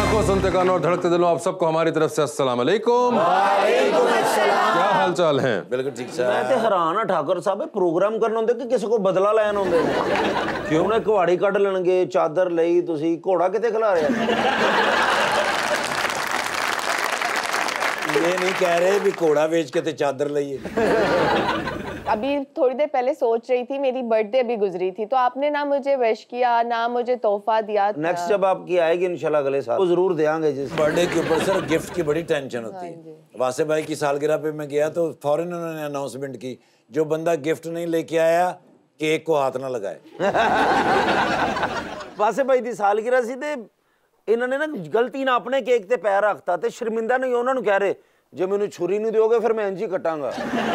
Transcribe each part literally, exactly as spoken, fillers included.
आंखों, सुनते कानों और धड़कते दिलों, आप सबको हमारी तरफ से अस्सलाम वालेकुम। क्या हाल चाल है? बिल्कुल ठीक सर। मैं ते हैरान हाँ ठाकुर साहब, प्रोग्राम करना होंगे कि किसी को बदला लैन होंगे? क्यों ने कुहाड़ी कढ़ लेंगे, चादर लई, तुसी घोड़ा किते खिला रहे हैं? ये नहीं कह रहे भी घोड़ा बेच के ते चादर लइए। अभी थोड़ी देर पहले सोच रही थी, मेरी बर्थडे अभी गुजरी थी, तो आपने ना मुझे विश किया, ना मुझे तोहफा दिया। नेक्स्ट जब आपकी आएगी इंशाल्लाह अगले साल तो जरूर देंगे। जिस बर्थडे के ऊपर सर गिफ्ट की बड़ी टेंशन होती है। वासे भाई की सालगिरह पे मैं गया तो फौरन उन्होंने अनाउंसमेंट की, जो बंदा गिफ्ट नहीं लेके आया केक को हाथ ना लगाए। वासे भाई की सालगिरह सी ते इन्होंने ना गलती ना अपने केक ते पैर रखता ते शर्मिंदा नहीं उन्होंने कह रहे जे मैनू छुरी नहीं दोगे फिर मैं इंज ही कटांगा।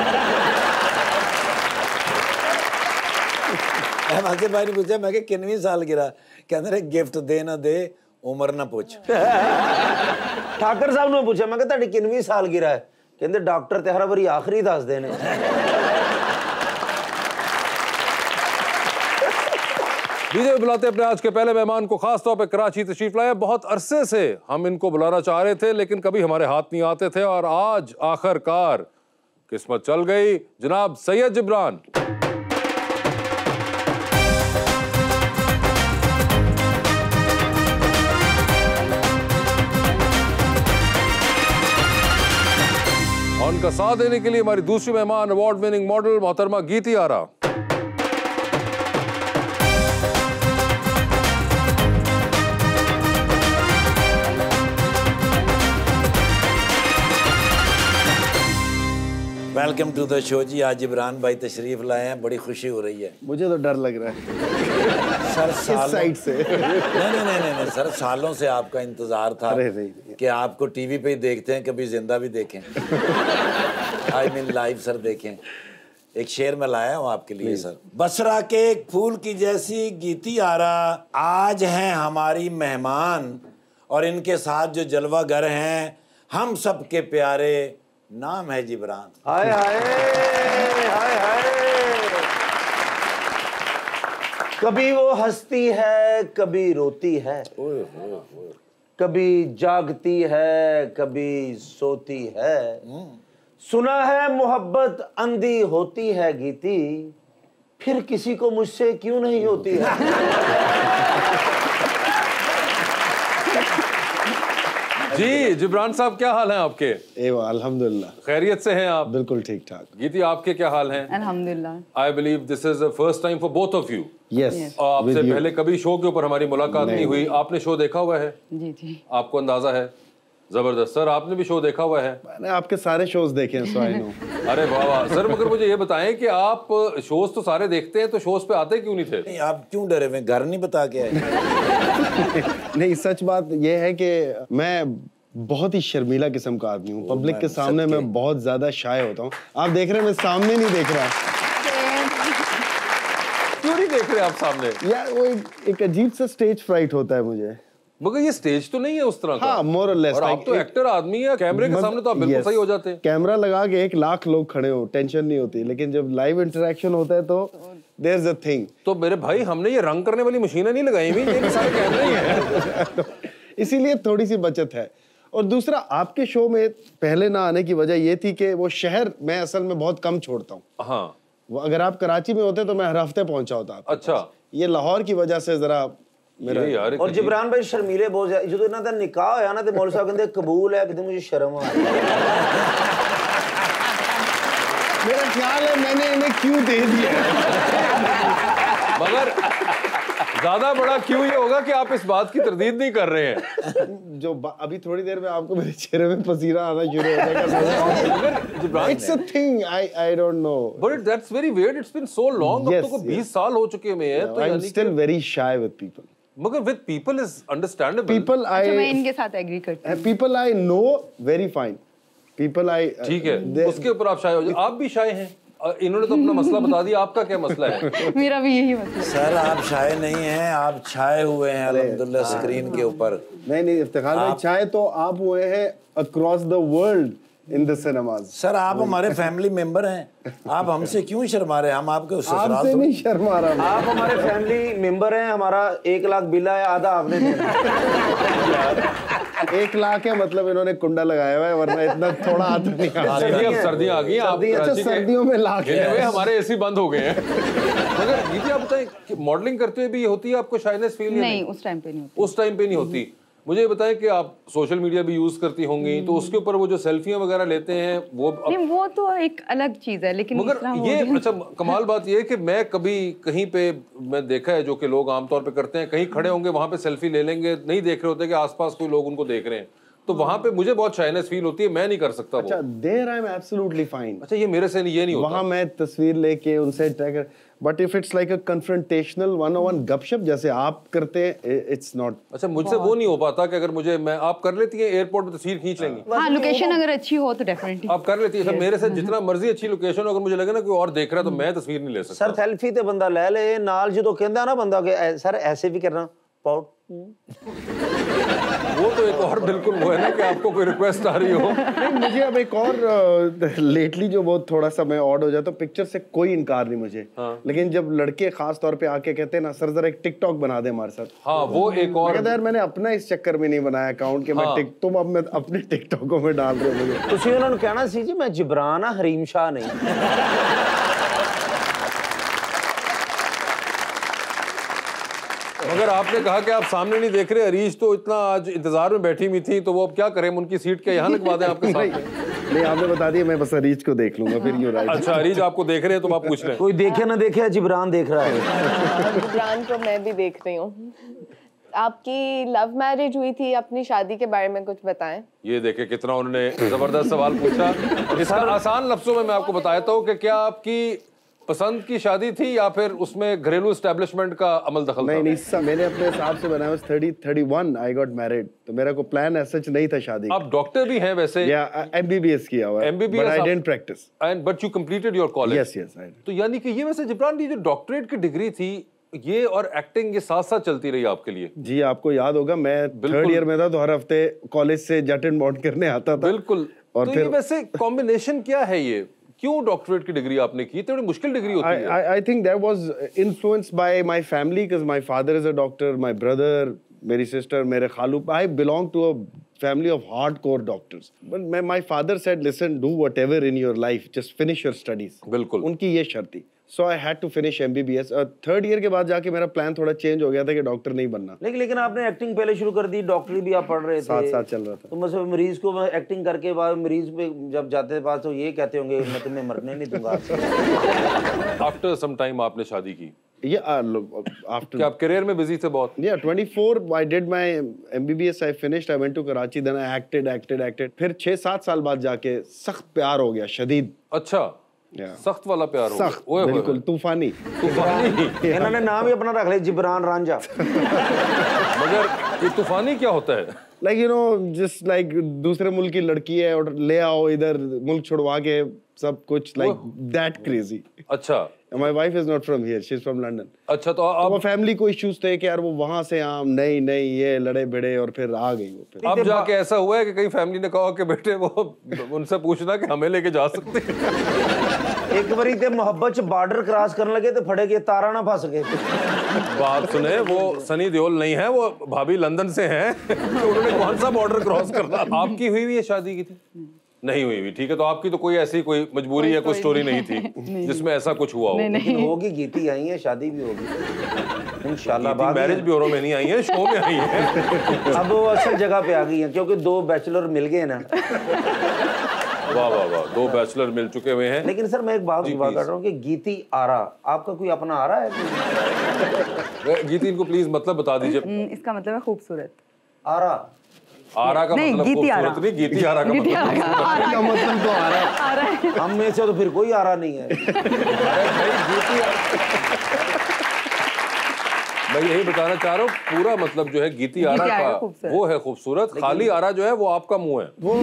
वासे भाई ने पूछा, मैं किनवीं सालगिरह? कहते रहे गिफ्ट दे ना दे उम्र ना पूछ। ठाकर साहब ने पूछा, मैं तुहाडी किनवीं सालगिरह है? कहते डॉक्टर ते हर बारी आखिरी दस देने। लीजिए बुलाते अपने आज के पहले मेहमान को, खास तौर पे कराची तशरीफ लाए। बहुत अरसे से हम इनको बुलाना चाह रहे थे लेकिन कभी हमारे हाथ नहीं आते थे, और आज आखिरकार किस्मत चल गई। जनाब सैयद जिब्रान। और उनका साथ देने के लिए हमारी दूसरी मेहमान अवार्ड विनिंग मॉडल मोहतरमा Geeti Ara. Welcome to the show जी। आज इमरान भाई तशरीफ लाए हैं, बड़ी खुशी हो रही है। मुझे तो डर लग रहा है सर इस साइड से। नहीं नहीं नहीं नहीं नहीं सर, सालों से आपका इंतजार था कि आपको टीवी पे ही देखते हैं, कभी जिंदा भी देखें। आई मीन लाइव सर देखें। एक शेर में लाया हूँ आपके लिए सर। बसरा के एक फूल की जैसी गीती आरा आज हैं हमारी मेहमान, और इनके साथ जो जलवागर हैं हम सबके प्यारे, नाम है जिब्रान। हाय हाय हाय हाय। कभी वो हंसती है, कभी रोती है, कभी जागती है, कभी सोती है। सुना है मोहब्बत अंधी होती है गीती, फिर किसी को मुझसे क्यों नहीं होती है? जी जिब्रान साहब, क्या हाल है आपके? अल्हम्दुलिल्लाह खैरियत से हैं आप? बिल्कुल ठीक ठाक। गीती आपके क्या हाल हैं? अल्हम्दुलिल्लाह। I believe this is the first time for both of you. Yes. आपसे पहले कभी शो के ऊपर हमारी मुलाकात नहीं, नहीं हुई। आपने शो देखा हुआ है? जी जी। आपको अंदाजा है? जबरदस्त। सर आपने भी शो देखा हुआ है? मैंने आपके सारे शोज देखे हैं, सो आई नो। अरे वाह वाह सर, मगर मुझे ये बताएं कि आप शोज तो सारे देखते हैं, तो शोज पे आते क्यों नहीं थे? नहीं, आप क्यों डरे हुए? घर नहीं बता के आए? नहीं, सच बात यह है कि मैं बहुत ही शर्मीला किस्म का आदमी हूँ। पब्लिक के सामने मैं बहुत ज्यादा शाय होता हूँ। आप देख रहे हैं मैं सामने नहीं देख रहा। क्यों नहीं देख रहे आप सामने? यार वो एक, एक अजीब सा स्टेज फ्राइट होता है मुझे। मगर ये स्टेज तो नहीं है उस तरह का। हाँ, मोर और लेस। और आप तो एक्टर आदमी है, कैमरे के सामने तो आप बिल्कुल सही हो जाते हैं। कैमरा लगा के एक लाख लोग खड़े हो, टेंशन नहीं होती, लेकिन जब लाइव इंटरेक्शन होता है तो देयर इज अ थिंग। तो मेरे भाई, हमने ये रंग करने वाली मशीनें नहीं लगाई हुई, ये सारे कैमरे ही हैं। इसीलिए थोड़ी सी बचत है। और दूसरा, आपके शो में पहले ना आने की वजह ये थी कि वो शहर मैं असल में बहुत कम छोड़ता हूँ। हाँ, वो अगर आप कराची में होते तो मैं हर हफ्ते पहुंचा होता। अच्छा, ये लाहौर की वजह से जरा मेरा यार। और जिब्रान भाई शर्मीले बहुत ज्यादा। जो इन्हां दा निकाह होया ना ते मौलवी साहब कहंदे कबूल है, कहते मुझे शर्म आ रही है। मेरा ख्याल है मैंने इन्हें क्यों दे दिया। मगर ज्यादा बड़ा क्यों ये होगा कि आप इस बात की तरदीद नहीं कर रहे हैं। जो अभी थोड़ी देर में आपको मेरे चेहरे में पसीना आना शुरू हो जाएगा। It's a thing, I I don't know, but that's very weird. It's been so long. अब तो को बीस साल हो चुके हैं, तो I am still very shy with people. मगर with people is understandable. People I मैं इनके साथ एग्री करती हूं। People I know very fine. People I ठीक है, उसके ऊपर आप शाय हो जाए। आप भी शाय हैं। इन्होंने तो अपना मसला बता दिया, आपका क्या मसला है? मेरा भी यही मसला। सर आप छाए नहीं हैं, आप छाए हुए हैं अल्हम्दुलिल्लाह स्क्रीन के ऊपर। नहीं नहीं इफ्तिखार भाई, छाए तो आप हुए हैं across the world. in the cinemas. Sir आप हमारे फैमिली मेंबर हैं, आप हमसे क्यों शर्मा रहे हैं? हम आपके ससुराल आपसे नहीं शर्मा रहा मैं। आप हमारे फैमिली मेंबर हैं, हमारा एक लाख बिल है, आधा आपने देना। एक लाख है मतलब इन्होंने कुंडा लगाया हुआ है, वरना इतना थोड़ा आता नहीं आता। सर्दियाँ अब सर्दियाँ आ गई हैं, आप अच्छा कराची के- सर्दियों में लाख गिने हुए है। हमारे एसी बंद हो गए हैं। मगर दीदी आप बताएं, मॉडलिंग करते हुए भी ये होती है आपको शाइनेस फील? नहीं, उस टाइम पे नहीं होती। उस टाइम पे नहीं होती। मुझे ये बताएं कि आप सोशल मीडिया भी यूज करती होंगी, तो उसके ऊपर वो जो सेल्फियां वगैरह लेते हैं वो अब... नहीं, वो तो एक अलग चीज है, लेकिन मगर इतना ये वो- अच्छा कमाल बात ये है कि मैं कभी कहीं पे मैं देखा है जो कि लोग आमतौर पे करते हैं, कहीं खड़े होंगे वहां पे सेल्फी ले लेंगे, नहीं देख रहे होते कि आसपास कोई लोग उनको देख रहे हैं, तो वहां पे मुझे बहुत शाइनेस फील होती है, मैं नहीं कर सकता अच्छा वो। There I am absolutely fine. अच्छा ये मेरे से नहीं, ये नहीं होता। वहां मैं तस्वीर लेके उनसे tag, but if it's like a confrontational one on one गपशप जैसे आप करते हैं, इट्स नॉट। अच्छा मुझसे वो नहीं हो पाता कि अगर मुझे मैं आप कर लेती हैं एयरपोर्ट पे तस्वीर खींच लेंगी, हाँ, लोकेशन अगर अच्छी हो तो डेफिनेटली आप कर लेती हैं। सर मेरे से जितना मर्जी अच्छी लोकेशन हो, अगर मुझे लगे ना कोई और देख रहा है तो मैं तस्वीर नहीं ले सकता। सर सेल्फी ते बंदा ले ले नाल, जो कहंदा ना बंदा कि ऐ- सर ऐसे भी करना पाउट। वो तो एक और बिल्कुल वो है ना कि आपको कोई रिक्वेस्ट आ रही हो। नहीं मुझे अब एक और लेटली जो बहुत थोड़ा सा मैं ऑड हो जाता हूँ, पिक्चर से कोई इनकार नहीं मुझे, हाँ। लेकिन जब लड़के खास तौर पे आके कहते हैं ना सर जरा एक टिकटॉक बना दे हमारे साथ, हाँ वो एक और कहता है यार मैंने अपना इस चक्कर में नहीं बनाया अकाउंट कि मैं हाँ। टिक तुम अब मैं अपने टिकटॉकों में डाल रहे हो मुझे। ਤੁਸੀਂ ਉਹਨਾਂ ਨੂੰ ਕਹਿਣਾ ਸੀ ਜੀ ਮੈਂ ਜਿਬਰਾਨ ਆ, ਹਰੀਮ ਸ਼ਾਹ ਨਹੀਂ। मगर आपने कहा कि आप सामने नहीं देख रहे, अरीज तो इतना आज इंतजार में बैठी हुई थी, तो वो अब क्या करें, उनकी सीट क्या यहाँ लगवा दें आपके साथ? नहीं आपने बता दिया, मैं बस अरीज को देख लूंगा फिर यूं राइट। अच्छा अरीज आपको देख रहे हैं तो आप पूछ लें। कोई देखे ना देखे, जिब्रान देख रहा है। जिब्रान को मैं भी देख रही हूँ। आपकी लव मैरिज हुई थी, अपनी शादी के बारे में कुछ बताएं। ये देखे कितना उन्होंने जबरदस्त सवाल पूछा। इसका आसान लफ्जों में मैं आपको बताता हूँ कि क्या आपकी पसंद की शादी थी या फिर उसमें घरेलू एस्टेब्लिशमेंट का अमल दखल नहीं था? नहीं सब मैंने अपने हिसाब से बनाया, thirty thirty one I got married, तो मेरा को प्लान ऐसा नहीं था शादी। आप डॉक्टर भी हैं वैसे? या एमबीबीएस किया हुआ है, M B B S but I आप- didn't practice. And but you completed your college? Yes yes I. तो यानी कि ये वैसे जिब्रान, ये जो डॉक्टरेट की डिग्री थी, ये और एक्टिंग ये साथ साथ चलती रही आपके लिए? जी आपको याद होगा मैं थर्ड ईयर में था तो हर हफ्ते कॉलेज से जट एंड बॉन्ड करने आता था। बिल्कुल। और तो फिर ये वैसे कॉम्बिनेशन क्या है, ये क्यों डॉक्टरेट की डिग्री आपने की? तो बड़ी मुश्किल डिग्री होती I, है। I, I think that was influenced by my family because my father is a doctor, my brother, मेरी sister, मेरे खालू. I belong to a family of hardcore doctors. But my, my father said, listen, do whatever in your life, just finish your studies. बिल्कुल। उनकी ये शर्त थी. So I had to finish M B B S. Third year के बाद जाके मेरा plan थोड़ा चेंज हो गया था कि डॉक्टर नहीं बनना। लेकिन लेकिन आपने एक्टिंग पहले शुरू कर दी, डॉक्टरी भी आप पढ़ रहे थे, साथ साथ चल रहा था। तो मतलब मरीज को एक्टिंग करके बाद मरीज पे जब जाते थे पास तो ये कहते होंगे मैं तुम्हें मरने नहीं दूंगा। आफ्टर सम टाइम आपने शादी की? Yeah, uh, look, after क्या आप करियर में बिजी थे बहुत? yeah, twenty-four, I did my M B B S, I finished, I went to Karachi, then I acted, acted, acted. फिर छह सात साल बाद जाके सख्त प्यार हो गया, शदीद। अच्छा, Yeah. सख्त वाला प्यार हो गया। सख्त, ओए होए। बिल्कुल तूफानी। तूफानी। इन्होंने नाम ही अपना रख लिया, जिब्रान रांझा। मगर ये तूफानी क्या होता है? Like you know, just like दूसरे मुल्क की लड़की है और ले आओ इधर, मुल्क छुड़वा के सब कुछ, like that crazy. अच्छा My wife is not from here, she's from London. अच्छा। तो तो वो अब फैमिली को इश्यूज थे कि यार वो वहां से आम नहीं नहीं ये लड़े भिड़े और फिर आ गई वो फिर। अब जाके ऐसा हुआ है कि कई फैमिली ने कहा कि बेटे वो उनसे पूछना कि हमें लेके जा सकते हैं। एक बारी ते मोहब्बत च बॉर्डर क्रॉस करने लगे तो फड़े गए, तारा ना फंस गए। बात सुने, वो सनी देओल नहीं है, वो भाभी लंदन से हैं। तो उन्होंने कौन सा बॉर्डर क्रॉस करना? आपकी हुई हुई है शादी की थी? नहीं हुई हुई, ठीक है। तो आपकी तो कोई ऐसी कोई मजबूरी या कोई स्टोरी नहीं थी जिसमें ऐसा कुछ हुआ हो? लेकिन होगी, गीती आई है, शादी भी होगी इंशाल्लाह। बाद मैरिज ब्यूरो में नहीं आई है, शो में आई है। अब वो असल जगह पे आ गई है क्योंकि दो बैचलर मिल गए ना। वाह वाह वाह, दो बैचलर मिल चुके हुए हैं। लेकिन सर मैं एक बात बात कर रहा हूँ कि गीती आरा, आपका कोई अपना आरा है? गीती, इनको प्लीज मतलब बता दीजिए। इसका मतलब है खूबसूरत। आरा आरा का नहीं, मतलब गीती आरा। खूबसूरत नहीं, गीती आरा का गीती मतलब आरा का- आरा का मतलब तो आ रहा है। आ रहा है। हम में से तो फिर कोई आरा नहीं है। अरे भाई, गीती आरा- मैं यही बताना चाह रहा हूँ, पूरा मतलब जो है गीती आरा गीती आरा का खूबसूरत। वो है खूबसूरत, खाली आरा जो है वो आपका मुंह है।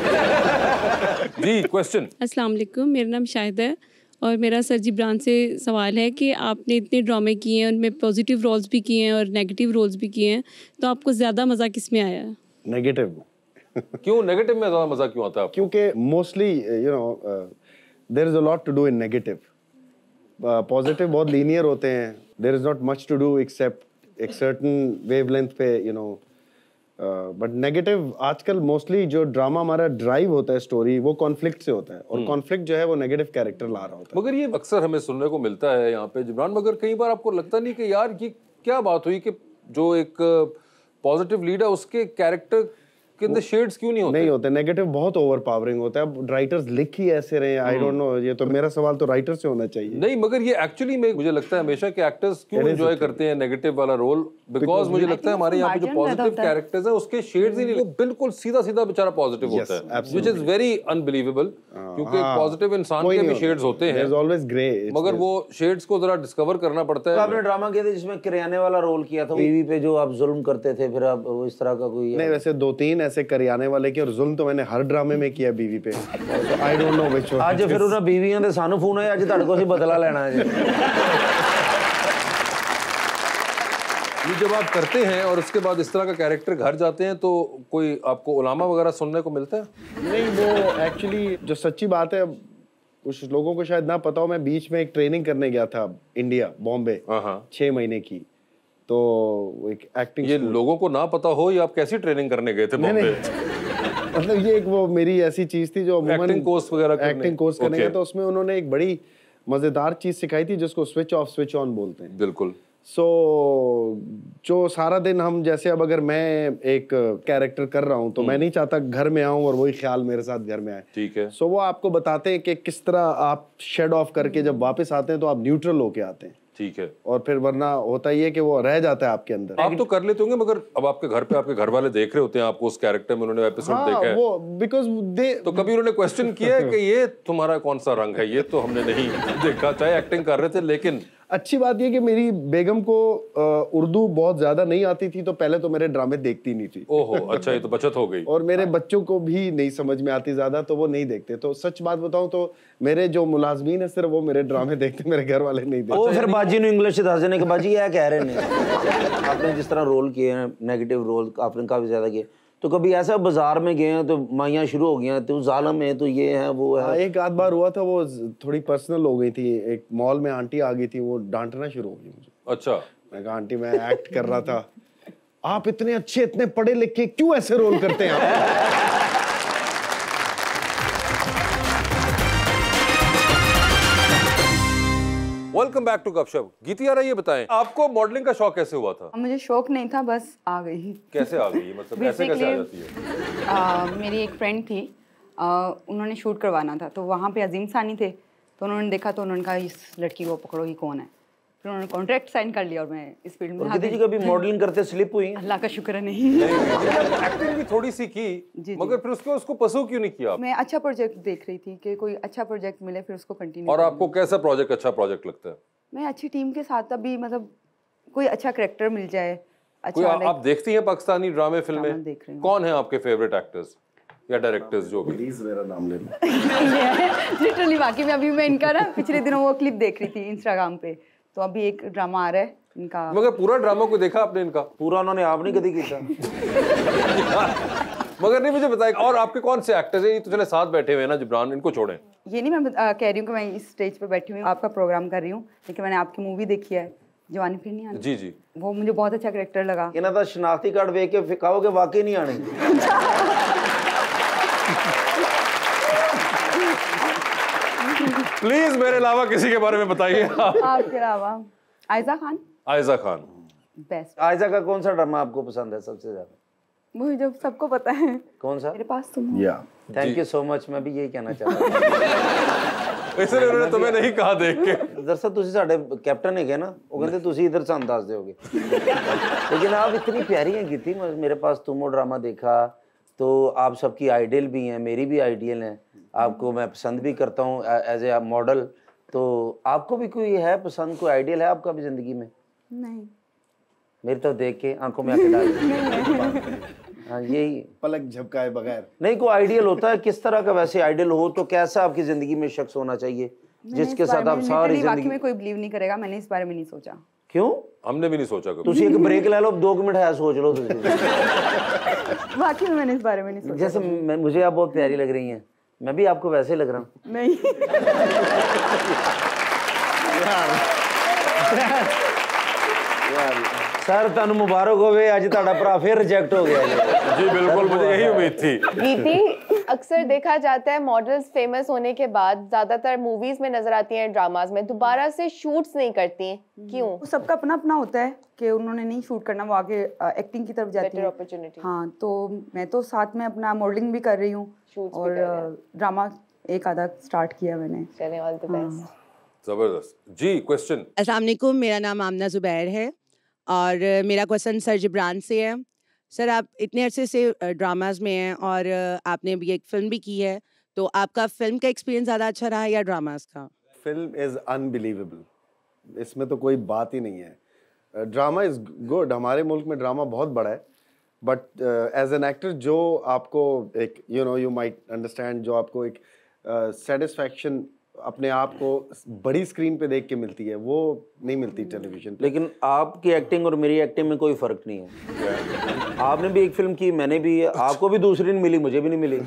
जी क्वेश्चन। अस्सलाम वालेकुम, मेरा नाम शाहिद है और मेरा सर जिब्रान से सवाल है कि आपने इतने ड्रामे किए हैं, उनमें पॉजिटिव रोल्स भी किए हैं और नेगेटिव रोल्स भी किए हैं, तो आपको ज़्यादा मज़ा किस में आया है? नेगेटिव। क्यों नेगेटिव में ज्यादा मजा क्यों आता है आपको? क्योंकि mostly you know there is a lot to do in negative. Positive बहुत लीनियर होते हैं. There is not much to do except एक सर्टेन वेवलेंथ पे, यू नो. बट नेगेटिव आजकल मोस्टली जो ड्रामा हमारा ड्राइव होता है स्टोरी, वो कॉन्फ्लिक्ट से होता है, और कॉन्फ्लिक्ट जो है वो नेगेटिव कैरेक्टर ला रहा होता है. मगर ये अक्सर हमें सुनने को मिलता है यहाँ पे जिब्रान, मगर कई बार आपको लगता नहीं कि यार ये क्या बात हुई कि जो एक पॉजिटिव लीड है उसके कैरेक्टर के अंदर शेड्स क्यों नहीं होते? नहीं होते. नेगेटिव बहुत ओवर पावरिंग होता है. अब राइटर्स लिख ही ऐसे रहे. आई डोंट नो, ये तो मेरा सवाल तो राइटर से होना चाहिए. नहीं, मगर ये एक्चुअली में मुझे लगता है हमेशा के एक्टर्स क्यों एंजॉय करते हैं नेगेटिव वाला रोल, बिकॉज मुझे लगता है हमारे यहाँ पे जो पॉजिटिव कैरेक्टर्स हैं उसके शेड्स ही नहीं, वो बिल्कुल सीधा सीधा बेचारा पॉजिटिव होता है, व्हिच इज वेरी अनबिलीवेबल, क्योंकि पॉजिटिव इंसान के भी शेड्स होते हैं, ऑलवेज ग्रे, मगर वो शेड्स को जरा डिस्कवर करना पड़ता है. आपने ड्रामा किया था जिसमें किराने वाला रोल किया था, बीवी पे जो आप जुल्म करते थे, फिर आप इस तरह का कोई? नहीं, वैसे दो तीन ऐसे करियाने वाले के, और जुल्म तो मैंने हर ड्रामे में किया बीवी पे. I don't know which one. आज फिर उन्हें बीवियां दे सानू फोन है, आज ਤੁਹਾਡੇ ਕੋਲ ਅਸੀਂ बदला लेना है जी. ये जब आप करते हैं और उसके बाद इस तरह का कैरेक्टर घर जाते हैं तो कोई आपको उलामा वगैरह सुनने को मिलता है? नहीं, वो एक्चुअली जो सच्ची बात है, कुछ लोगों को शायद ना पता हो, मैं बीच में एक ट्रेनिंग करने गया था इंडिया, बॉम्बे, छह महीने की. तो एक एक्टिंग, ये लोगों को ना पता हो, या आप कैसी ट्रेनिंग करने गए थे बॉम्बे? मतलब ये एक वो मेरी ऐसी चीज थी जो एक्टिंग कोर्स वगैरह करने, एक्टिंग कोर्स करने गया, तो उसमें उन्होंने एक बड़ी मजेदार चीज सिखाई थी जिसको स्विच ऑफ स्विच ऑन बोलते हैं. बिल्कुल. सो so, जो सारा दिन हम, जैसे अब अगर मैं एक कैरेक्टर कर रहा हूँ तो मैं नहीं चाहता घर में आऊँ और वही ख्याल मेरे साथ घर में आए. ठीक है. सो so, वो आपको बताते हैं कि किस तरह आप शेड ऑफ करके जब वापस आते हैं तो आप न्यूट्रल होके आते हैं. ठीक है. और फिर वरना होता ही है कि वो रह जाता है आपके अंदर. आप तो कर लेते होंगे, मगर अब आपके घर पे आपके घर वाले देख रहे होते हैं आपको उस कैरेक्टर में, उन्होंने एपिसोड हाँ, देखा है, वो बिकॉज दे, तो कभी उन्होंने क्वेश्चन किया है कि ये तुम्हारा कौन सा रंग है? ये तो हमने नहीं देखा, चाहे एक्टिंग कर रहे थे. लेकिन अच्छी बात ये कि मेरी बेगम को उर्दू बहुत ज्यादा नहीं आती थी, तो पहले तो मेरे ड्रामे देखती नहीं थी. ओहो, अच्छा, ये तो बचत हो गई. और मेरे बच्चों को भी नहीं समझ में आती ज्यादा, तो वो नहीं देखते. तो सच बात बताऊं तो मेरे जो मुलाजमीन है सिर्फ वो मेरे ड्रामे देखते, मेरे घर वाले नहीं देखते. वो फिर बाजी ने इंग्लिश दस देने के बाजी क्या कह रहे हैं. आपने जिस तरह रोल किए हैं, नेगेटिव रोल आपने काफी ज्यादा किए, तो कभी ऐसा बाजार में गए हैं तो माइयां शुरू हो गई हैं, तो जालिम है, तो ये है वो है? एक आध बार हुआ था, वो थोड़ी पर्सनल हो गई थी. एक मॉल में आंटी आ गई थी, वो डांटना शुरू हो गई मुझे. अच्छा. मैं कहा आंटी मैं एक्ट कर रहा था. आप इतने अच्छे, इतने पढ़े लिखे, क्यों ऐसे रोल करते हैं आप? वेलकम बैक टू गपशप. गीतियारा, ये बताएं आपको मॉडलिंग का शौक कैसे हुआ था? मुझे शौक नहीं था, बस आ गई. कैसे आ गई? मतलब ऐसे कैसे आ जाती है? आ, मेरी एक फ्रेंड थी, आ, उन्होंने शूट करवाना था, तो वहाँ पे अजीम सानी थे, तो उन्होंने देखा तो उन्होंने कहा इस लड़की को पकड़ो, ये कौन है. फिर उन्होंने कॉन्ट्रैक्ट साइन कर लिया और मैं इस फील्ड में आ गई. कभी मॉडलिंग करते स्लिप हुई? अल्लाह का शुक्र नहीं. एक्टिंग भी थोड़ी सी की, मगर फिर उसको उसको परस्यू क्यों नहीं किया? मैं अच्छा प्रोजेक्ट देख रही थी कि कोई अच्छा प्रोजेक्ट मिले, फिर उसको कंटिन्यू. और आपको कैसा प्रोजेक्ट अच्छा प्रोजेक्ट लगता है? मैं अच्छी टीम के साथ, अभी मतलब कोई अच्छा कैरेक्टर मिल जाए. अच्छा, कोई आ, आप देखती हैं पाकिस्तानी ड्रामे फिल्में? देख रही हूं. कौन है आपके फेवरेट एक्टर्स या डायरेक्टर्स जो भी? प्लीज मेरा नाम ले लो. लिटरली वाकई में अभी मैं इनका ना पिछले दिनों वो क्लिप देख रही थी इंस्टाग्राम पे, तो अभी एक ड्रामा आ रहा है इनका. मगर पूरा ड्रामा को देखा आपने इनका? पूरा उन्होंने आप नहीं कभी किया. मगर नहीं, मुझे बताइए और आपके कौन से एक्टर्स हैं? ये तो चले साथ बैठे हुए हैं ना जिब्रान, इनको छोड़ें. ये नहीं मैं आ, कह रही हूँ कि मैं इस स्टेज पे बैठी हुई हूँ, आपका प्रोग्राम कर रही हूँ, लेकिन मैंने आपकी मूवी देखी है जवानी फिर नहीं आनी. जी जी. वो मुझे बहुत अच्छा कैरेक्टर लगा. इन्हां दा शनाख्ती कार्ड देख के फिर कहोगे वाकई नहीं आने. प्लीज मेरे अलावा किसी के बारे में बताइए. आपके अलावा आयजा खान. आयजा खान बेस्ट. आयजा का कौन सा ड्रामा आपको पसंद है सबसे ज्यादा? वो जो सबको पता है. कौन सा? मेरे पास तुम हो. या थैंक यू सो मच. मैं भी यही कहना चाहता हूं. इसलिए उन्होंने तुम्हें नहीं कहा देख के. दरअसल ਤੁਸੀਂ ਸਾਡੇ कैप्टन है ना, वो कहते ਤੁਸੀਂ इधर ਸਾਨੂੰ ਦੱਸ ਦਿਓਗੇ. लेकिन आप इतनी प्यारी हैं गीती. मेरे पास तुम हो ड्रामा देखा तो आप सबकी आइडियल भी हैं, मेरी भी आइडियल हैं. आपको मैं पसंद भी करता हूँ एज ए मॉडल. तो आपको भी कोई है पसंद, कोई आइडियल है आपका भी जिंदगी में? नहीं. मेरी तो देख के आंखों में आंखें डाल. हाँ, यही पलक झपकाए बगैर नहीं. कोई आइडियल होता है किस तरह का? वैसे आइडियल हो तो कैसा आपकी जिंदगी में शख्स होना चाहिए जिसके साथ आप सारी जिंदगी जिंदगी? में कोई बिलीव नहीं करेगा, मैंने इस बारे में नहीं सोचा. क्यों? हमने भी नहीं सोचा कभी। तुसी एक ब्रेक ले लो, दो मिनट है सोच लो तुसी। वाकई में मैंने इस बारे में नहीं सोचा। जैसे मैं, मुझे आप बहुत प्यारी लग रही हैं, मैं भी आपको वैसे लग रहा हूँ। नहीं। सर तुहानू मुबारक होवे, अज तुहाडा भरा फिर रिजेक्ट हो गया जी। जी बिल्कुल, मुझे यही उम्मीद थी। गीती, अक्सर देखा जाता है मॉडल्स फेमस होने के बाद ज्यादातर मूवीज में नजर आती हैं, ड्रामाज में, दोबारा से शूट्स नहीं करती, क्यों? वो सबका अपना अपना होता है कि उन्होंने नहीं शूट करना, वो आगे एक्टिंग की तरफ जाती बेटर है। अपॉर्चुनिटी। हाँ, तो मैं तो साथ में अपना मॉडलिंग भी कर रही हूँ Shoots भी और कर रहे हैं। ड्रामा एक आधा स्टार्ट किया मैंने। चलें, ऑल द बेस्ट। जबरदस्त जी। क्वेश्चन। अस्सलाम वालेकुम, मेरा नाम आमना ज़ुबैर है और मेरा क्वेश्चन सर जिब्रान से है। सर, आप इतने अरसे से ड्रामाज में हैं और आपने अभी एक फिल्म भी की है, तो आपका फिल्म का एक्सपीरियंस ज़्यादा अच्छा रहा या ड्रामाज का? फिल्म इज अनबिलीवेबल, इसमें तो कोई बात ही नहीं है। ड्रामा इज गुड, हमारे मुल्क में ड्रामा बहुत बड़ा है, बट एज एन एक्टर जो आपको एक you know you might understand, जो आपको एक सेटिस्फैक्शन uh, अपने आप को बड़ी स्क्रीन पे देख के मिलती है, वो नहीं मिलती टेलीविजन पे। लेकिन आपकी एक्टिंग और मेरी एक्टिंग में कोई फर्क नहीं है। आपने भी एक फिल्म की, मैंने भी, आपको भी दूसरी नहीं मिली, मुझे भी नहीं मिली।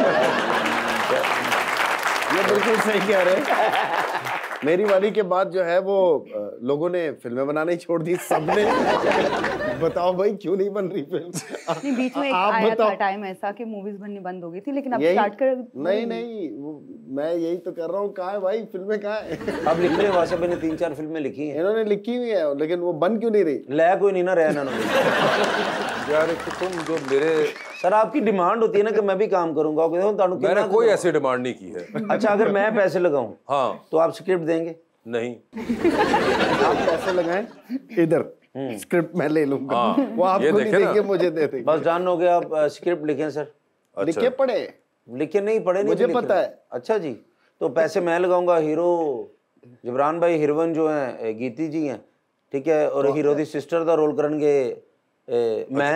ये बिल्कुल सही कह रहे हैं। मेरी वाली के बाद जो है वो लोगों ने फिल्में बनाना ही छोड़ दी, सबने। बताओ भाई क्यों नहीं बन रही फिल्म? नहीं, बीच में एक आप आया बताओ। था टाइम ऐसा कि मूवीज बननी बंद हो गई थी, लेकिन अब यही स्टार्ट कर। नहीं नहीं वो, मैं यही तो कर रहा हूँ, कहाँ है भाई फिल्में, कहाँ है? अब लिख रहे वासे ने तीन चार फिल्में लिखी हैं, इन्होंने लिखी हुई है, लेकिन वो बन क्यों नहीं रही? लै कोई नहीं ना रहा इन्होंने। यार एक तो तुम जो मेरे, सर आपकी डिमांड होती है ना कि मैं भी काम करूंगा, मैंने कोई ऐसी डिमांड नहीं की है। अच्छा, अगर मैं पैसे लगाऊं हाँ तो आप स्क्रिप्ट देंगे? नहीं। आप पैसे लगाएं इधर, स्क्रिप्ट मैं ले लूंगा। हाँ, वो आपको ये नहीं देखे ना। देंगे, मुझे दे देंगे। बस जान हो गया, आप स्क्रिप्ट लिखें सर। लिखे पढ़े, लिखे नहीं पढ़े नहीं मुझे तो लिख पता रहे। है। अच्छा जी, तो पैसे मैं लगाऊंगा। हीरो जिब्रान भाई, हीरोइन जो हैं गीती जी हैं, ठीक है, और हीरो दी सिस्टर का रोल करनगे मैं।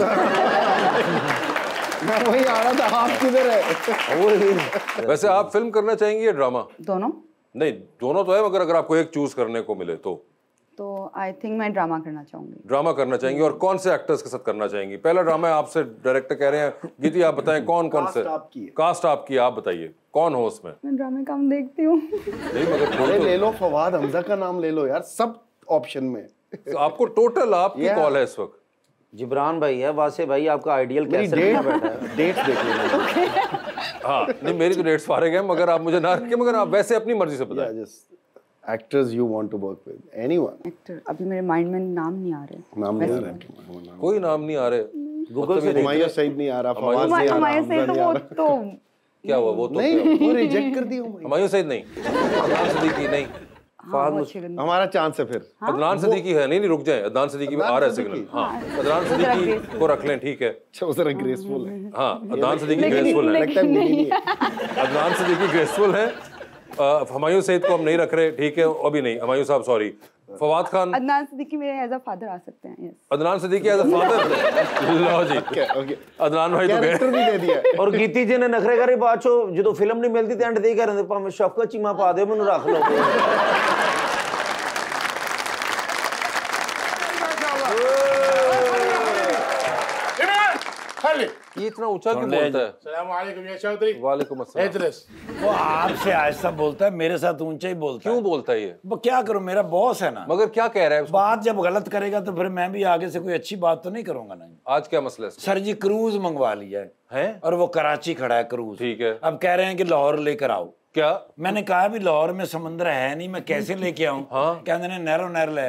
मैं वही आ रहा था, आप किधर है? वो वैसे आप फिल्म करना चाहेंगी या ड्रामा? दोनों। नहीं, दोनों तो है, मगर अगर आपको एक चूज करने को मिले तो तो आई थिंक मैं ड्रामा करना चाहूंगी। ड्रामा करना चाहेंगी। और कौन से एक्टर्स के साथ करना चाहेंगी? पहला ड्रामा है, आपसे डायरेक्टर कह रहे हैं, गीती आप बताएं कौन कौन से? कास्ट आपकी है। कास्ट आपकी है, आप बताइए कौन हो उसमें? मैं ड्रामे कम देखती हूँ। नहीं मगर कोई अरे तो, ले लो, फवाद हमजा का नाम ले लो यार, सब ऑप्शन में। तो आपको टोटल आपकी Yeah. कॉल है इस वक्त। जिब्रान भाई है, वासे भाई आपका आइडियल मेरी कैसे डेट बैठा है? डेट्स देख लो। हाँ नहीं, मेरी तो डेट्स फारिग हैं, मगर आप मुझे ना रखिए, मगर आप वैसे अपनी मर्जी से बताएं। Yeah, just actors you want to work with, anyone. Actor अभी मेरे माइंड में नाम नहीं आ रहे। नाम नहीं आ रहा है, कोई नाम नहीं आ रहे। गूगल से हुमायूं सईद नहीं आ रहा, फवाद हुमा- नहीं आ रहा, हुमायूं हमजा सईद तो नहीं आ वो रहा। तो क्या हुआ वो तो? नहीं, वो रिजेक्ट कर दी हुमायूं। हुमायूं सईद नहीं, अदनान सिद्दीकी नहीं, हाँ, वो अच्छे गंदे। हमारा चांस है फिर। अदनान सिद्दीकी है। नहीं नहीं रुक जाएं, अदनान सिद्दीकी आ रहा है सिग्नल। हाँ, अदनान सिद्दीकी को रख लें, ठीक है। अच्छा, वो जरा ग्रेसफुल है। हाँ, अदनान सिद्दीकी ग्रेसफुल है। लगता है मिली नहीं है। अदनान सिद्दीकी ग्रेसफुल है। हुमायूं सईद को हम नहीं रख रहे, ठीक है, अभी नहीं। हुमायूं साहब सॉरी। फवाद खान, अदनान सिद्दीकी मेरे एज अ फादर आ सकते हैं। Yes. Adnan Siddiqui as a father. लो जी, ओके, अदनान भाई तो गए। कैरेक्टर भी दे दिया है। और गीती जी ने नखरे करे बाद चो जो फिल्म नहीं मिलती एंड दे कर भावें शफकत चीमा पा दे, मैनू रख लो। ये इतना ऊंचा क्यों बोलता है? सलाम वालेकुम या चौधरी। वालेकुम अस्सलाम। इदरिस। वो आपसे आहिस्ता बोलता है, मेरे साथ ऊंचा ही बोलता क्यों है। बोलता है ये? वो क्या करूं, मेरा बॉस है ना। मगर क्या कह रहा है उसको? बात जब गलत करेगा तो फिर मैं भी आगे से कोई अच्छी बात तो नहीं करूंगा ना। आज क्या मसला है इसका? सर जी क्रूज मंगवा लिया है, हैं? और वो कराची खड़ा है क्रूज। ठीक है। अब कह रहे हैं कि लाहौर लेकर आओ। क्या? मैंने कहा भी लाहौर में समुद्र है नहीं, मैं कैसे लेके आऊं? हाँ। कहते ने नहरों नहर ले।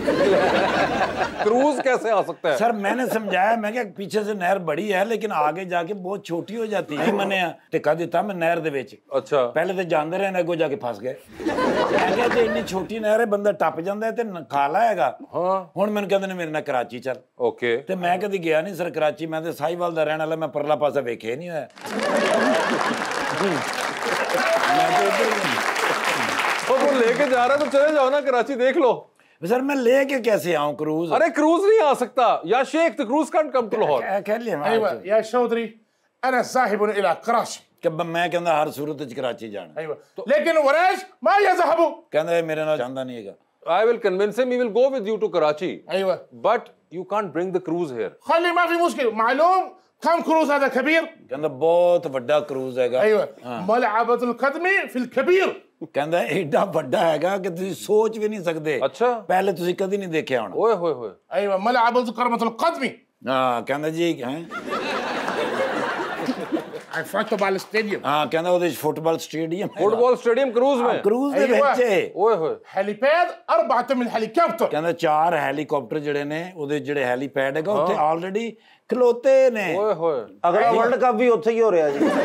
क्रूज कैसे आ सकता है? सर मैंने समझाया, मैं क्या पीछे से नहर बड़ी है लेकिन आगे जाके बहुत छोटी हो जाती है। मैंने टिका दिता मैं नहर दे विच। अच्छा, पहले तो जानते रहे अगो जाके फस गए। मैं क्या जे इन्नी छोटी नहर है, बंदा टप जाता है ते खा लाएगा। हाँ, ਹੁਣ ਮੈਨੂੰ ਕਹਿੰਦੇ ਨੇ ਮੇਰੇ ਨਾਲ ਕਰਾਚੀ ਚੱਲ। ओके। ਤੇ ਮੈਂ ਕਦੀ ਗਿਆ ਨਹੀਂ ਸਰ ਕਰਾਚੀ, ਮੈਂ ਤੇ ਸਾਹੀਵਾਲ ਦਾ ਰਹਿਣ ਵਾਲਾ, ਮੈਂ ਪਰਲਾ ਪਾਸਾ ਵੇਖਿਆ ਨਹੀਂ ਹੋਇਆ। मैं तो इधर तो वो लेके जा रहा है तो चले जाओ ना, कराची देख लो। सर मैं लेके कैसे आऊं क्रूज? अरे क्रूज नहीं आ सकता या शेख, the cruise can't come to Lahore. क्या कह लिया ايوه يا شودري انا ذاهب الى كراشي। कि मैं कहता हर सूरत च कराची जाना। ايوه لكن وريش ما يذهب। कहता मेरे नाल ਜਾਂਦਾ नहीं हैगा। I will convince him. He will go with you to Karachi. ايوه. But you can't bring the cruise here. خلي ما في مشكله. معلوم كم كروز هذا كبير؟ ਕਹਿੰਦਾ ਬਹੁਤ ਵੱਡਾ ਕਰੂਜ਼ ਹੈਗਾ। ايوه. ملعبة القدم في الكبير. ਕਹਿੰਦਾ ਏਡਾ ਵੱਡਾ ਹੈਗਾ ਕਿ ਤੁਸੀਂ ਸੋਚ ਵੀ ਨਹੀਂ ਸਕਦੇ। ਅੱਛਾ। ਪਹਿਲੇ ਤੁਸੀਂ ਕਦੀ ਨਹੀਂ ਦੇਖਿਆ ਹੋਣਾ। ਓਏ ਹੋਏ ਹੋਏ। ايوه ملعبة كرة القدم. ਹਾਂ ਕਹਿੰਦਾ ਜੀ ਹੈ। فوتبال ستاديوم. ਹਾਂ ਕਹਿੰਦਾ ਉਹਦੇ ਵਿੱਚ ਫੁੱਟਬਾਲ ਸਟੇਡੀਅਮ ਹੈ। ਫੁੱਟਬਾਲ ਸਟੇਡੀਅਮ ਕਰੂਜ਼ में। ਕਰੂਜ਼ ਦੇ ਵਿੱਚ। ਓਏ ਹੋਏ। هليباد أربعة من هليكوبتر. ਕਹਿੰਦਾ ਚਾਰ ਹੈਲੀਕਾਪਟਰ ਜਿਹੜੇ ਨੇ ਉਹਦੇ ਜਿਹੜੇ ਹੈਲੀਪੈਡ ਹੈਗਾ ਉੱਥੇ ਆਲਰੇਡੀ ਖਲੋਤੇ ਨੇ। ਓਏ ਹੋਏ। ਅਗਲਾ ਵਰਲਡ ਕੱਪ ਵੀ ਉੱਥੇ ਹੀ ਹੋ ਰਿਹਾ ਜੀ।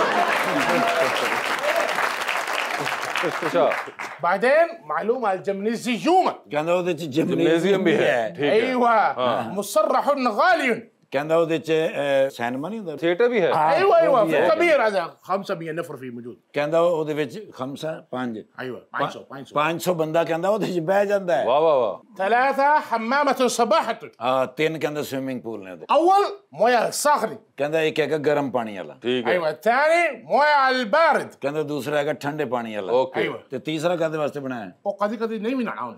अच्छा। بعدين معلومة الجمنيزيوم. ਕਹਿੰਦਾ ਉਹਦੇ ਚ जिम्नेजियम भी है। ठीक है। ايوه مصرح غالي. ਕਹਿੰਦਾ ਉਹਦੇ ਚ ਸਿਨੇਮਾ ਨਹੀਂ ਹੁੰਦਾ। थिएटर भी है। ايوه ايوه كبير هذا خمسمية نفر فيه موجود. ਕਹਿੰਦਾ ਉਹਦੇ ਵਿੱਚ خمسة ਪੰਜ। ايوه خمسمية خمسمية ਪੰਜ ਸੌ ਬੰਦਾ ਕਹਿੰਦਾ ਉਹਦੇ ਚ ਬਹਿ ਜਾਂਦਾ ਹੈ। वाह वाह वाह। ثلاثة حمامة صباحة. ਹਾਂ ਤਿੰਨ ਕਹਿੰਦਾ ਸਵਿਮਿੰਗ ਪੂਲ ਨੇ ਉਹਦੇ। أول موية الصخري. ਕਹਿੰਦਾ ਇੱਕ ਹੈਗਾ ਗਰਮ ਪਾਣੀ ਵਾਲਾ। ठीक है। ايوه الثاني موية البارد. ਕਹਿੰਦਾ ਦੂਸਰਾ ਹੈਗਾ ਠੰਡੇ ਪਾਣੀ ਵਾਲਾ। ओके। ايوه. ਤੇ ਤੀਸਰਾ ਕਾਹਦੇ ਵਾਸਤੇ ਬਣਾਇਆ ਹੈ? وقد قد नहीं من عون.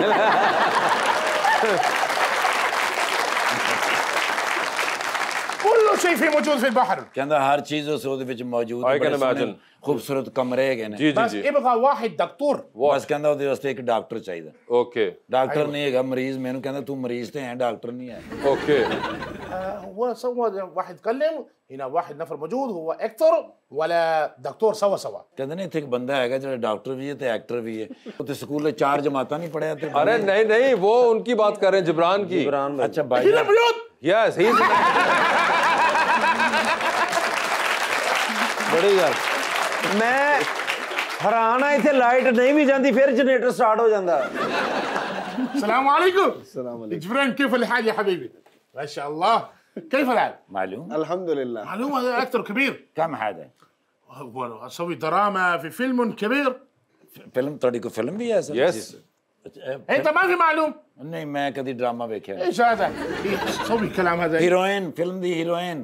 كل شيء فيه موجود في البحر. ਕਹਿੰਦਾ ਹਰ ਚੀਜ਼ ਉਸ ਉਹਦੇ ਵਿੱਚ ਮੌਜੂਦ ਹੈ। I can ਬੜੇ ਸੋਹਣੇ imagine. ਖੂਬਸੂਰਤ ਕਮਰੇ ਹੈਗੇ ਨੇ। जी जी بس जी। يبغى واحد دكتور. ਬਸ ਕਹਿੰਦਾ ਉਹਦੇ ਵਾਸਤੇ ਇੱਕ ਡਾਕਟਰ ਚਾਹੀਦਾ। ओके ਡਾਕਟਰ ਨਹੀਂ ਹੈਗਾ ਮਰੀਜ਼ ਮੈਨੂੰ ਕਹਿੰਦਾ ਤੂੰ ਮਰੀਜ਼ ਤੇ ਹੈ ਡਾਕਟਰ ਨਹੀਂ ਹੈ। ओके। آه، هو سوى واحد يتكلم هنا واحد نفر موجود هو اكتر ولا دكتور سوا سوا. ਕਹਿੰਦੇ ਨੇ ਇੱਥੇ ਇੱਕ ਬੰਦਾ ਹੈਗਾ ਜਿਹੜਾ ਡਾਕਟਰ ਵੀ ਹੈ ਤੇ ਐਕਟਰ ਵੀ ਹੈ। ਉੱਥੇ ਸਕੂਲ ਚਾਰ ਜਮਾਤਾਂ ਨਹੀਂ ਪੜਿਆ ਤੇ अरे नहीं नहीं वो उनकी बात कर रहे हैं जिब्रान की। ਅੱਛਾ ਭਾਈ هنا موجود. यस ही। बड़ी यार। ਮੈਂ ਹੈਰਾਨ ਆ ਇੱਥੇ ਲਾਈਟ ਨਹੀਂ ਵੀ ਜਾਂਦੀ ਫਿਰ ਜਨਰੇਟਰ ਸਟਾਰਟ ਹੋ ਜਾਂਦਾ। السلام عليكم. السلام عليكم. جبران كيف الحال يا حبيبي؟ ما شاء الله. كيف الحال؟ मालूम अल्हम्दुलिल्लाह. معلومة اكتر كبير. كم هذا اسوي دراما في فيلم كبير. फिल्म ਤੁਹਾਡੀ ਕੋਈ ਫਿਲਮ ਵੀ ਹੈ ਸਰ यस। انت ما في معلوم. ਨਹੀਂ ਮੈਂ ਕਦੀ ਡਰਾਮਾ ਵੇਖਿਆ ايش هذا؟ سوي الكلام هذا. ਹੀਰੋਇਨ ਫਿਲਮ ਦੀ ਹੀਰੋਇਨ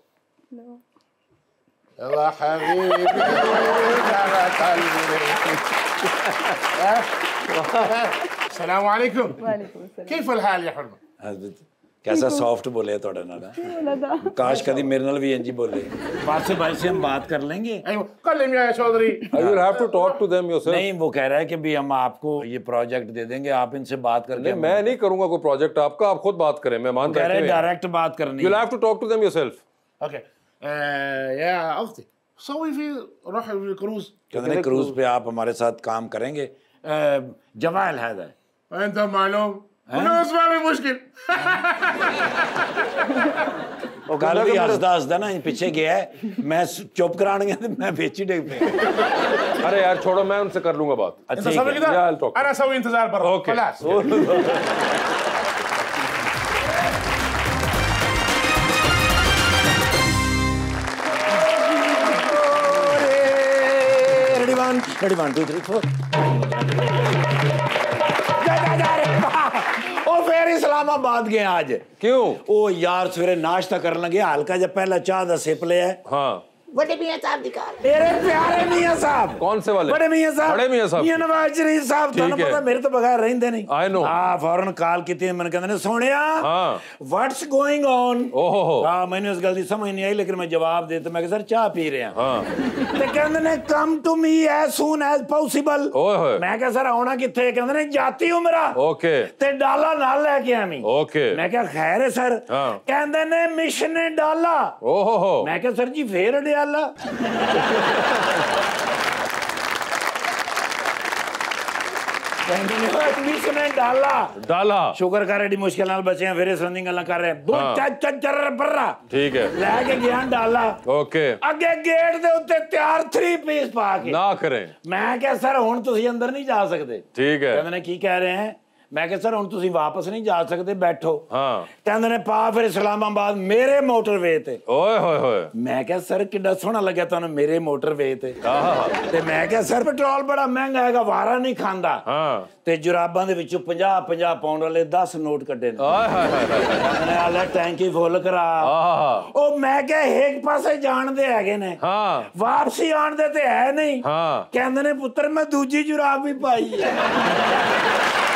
يلا حبيبي على قلبي. السلام عليكم. वालेकुम अस्सलाम। كيف الحال يا حرمة؟ कैसा सॉफ्ट बोले थोड़ा ना काश कभी मेरे नाल भी इंजी बोले पासे भाई से हम बात कर लेंगे। ايوه كلم يا Chaudhary. You will have to talk to them yourself. नहीं वो कह रहा है कि भी हम आपको ये प्रोजेक्ट दे देंगे आप इनसे बात करके। नहीं मैं नहीं करूंगा कोई प्रोजेक्ट आपका, आप खुद बात करें। मेहमान कह रहे बैठे हैं हुए हैं। डायरेक्ट बात करनी You will have to talk to them yourself. اوكي. آه يا اختي سوي في روح الكروز. कहते हैं क्रूज पे आप हमारे साथ काम करेंगे। जवाल है انت معلوم فلوس ما في مشكل. कल भी हसदा हसदा ना पीछे गया है मैं चुप कराने गया तो मैं बेची डेग पे। अरे यार छोड़ो मैं उनसे कर लूंगा बात। انت سوي كده انا اسوي انتظار برا. اوكي خلاص. Ready one ready one two three four. ਉਹ ਫੇਰ ਇਸਲਾਮਾਬਾਦ ਗਏ ਅੱਜ। क्यों? ਉਹ ਯਾਰ ਸਵੇਰੇ ਨਾਸ਼ਤਾ ਕਰਨ ਲੱਗੇ ਹਲਕਾ ਜਿਹਾ ਪਹਿਲਾ ਚਾਹ ਦਾ ਸਿਪ ਲਿਆ। हाँ बड़े मियां साहब दिखा मेरे प्यारे मियां साहब। कौन से वाले? बड़े मियां साहब। बड़े मियां साहब। मियां नवाज शरीफ साहब ਤੁਹਾਨੂੰ ਪਤਾ ਮੇਰੇ ਤੋਂ ਬਗੈਰ ਰਹਿੰਦੇ ਨਹੀਂ। I know। ਹਾਂ ਫੌਰਨ ਕਾਲ ਕੀਤੀ ਮੈਨੂੰ ਕਹਿੰਦੇ ਨੇ ਸੋਹਣਿਆ ਹਾਂ ਵਾਟਸ ਗੋਇੰਗ ਔਨ। ਓਹੋ ਹਾਂ ਮੈਨੂੰ ਇਸ ਗੱਲ ਦੀ ਸਮਝ ਨਹੀਂ ਆਈ ਲੇਕਿਨ ਮੈਂ ਜਵਾਬ ਦੇ ਦਿੱਤਾ ਮੈਂ ਕਿ ਸਰ ਚਾਹ ਪੀ ਰਿਹਾ। ਹਾਂ ਤੇ ਕਹਿੰਦੇ ਨੇ come to me as soon as possible. ਓਏ ਹੋਏ ਮੈਂ ਕਿਹਾ ਸਰ ਆਉਣਾ ਕਿੱਥੇ? ਕਹਿੰਦੇ ਨੇ ਜਾਤੀ ਉਮਰਾ। ओके ਤੇ ਡਾਲਾ ਨਾਲ ਲੈ ਕੇ ਆਵੀਂ। ओके ਮੈਂ ਕਿਹਾ ਖੈਰ ਹੈ ਸਰ। ਹਾਂ ਕਹਿੰਦੇ ਨੇ ਮਿਸ਼ਨ ਡਾਲਾ। ओहो ਮੈਂ ਕਿਹਾ ਸਰ ਜੀ ਫੇਰ ਡਾਲਾ। डाला डाला शुक्र कर एडी मुश्किल नाल बचे फिर संदी गल्लां कर रहे दो चर बर्रा ठीक है लेके गया डाला ओके अगे गेट दे उत्ते तैयार थ्री पीस पा के ना करें मैं क्या सर हुण तुसीं अंदर नहीं जा सकते ठीक है कहंदे ने की कह रहे हैं मैं क्या सर हुण तुसीं वापस नहीं जा सकते बैठो हाँ कहंदे ने पा फिर इस्लामाबाद मेरे मोटरवे ते ओए होए होए मैं क्या सर किड्डा सोहना लग्या तुहानू मेरे मोटरवे ते ते मैं क्या सर पेट्रोल बड़ा महंगा हैगा वारा नहीं खांदा हाँ ते जुराबां दे विचों पचास पचास पाउंड वाले दस नोट कड्डे ने आय हाय हाय मैंने आला टैंकी फुल करा ओ मैं क्या एक पासे जान दे हैगे ने हाँ वापसी आन दे ते है नहीं हाँ कहंदे ने पुत्र मैं दूजी जुराब भी पाई है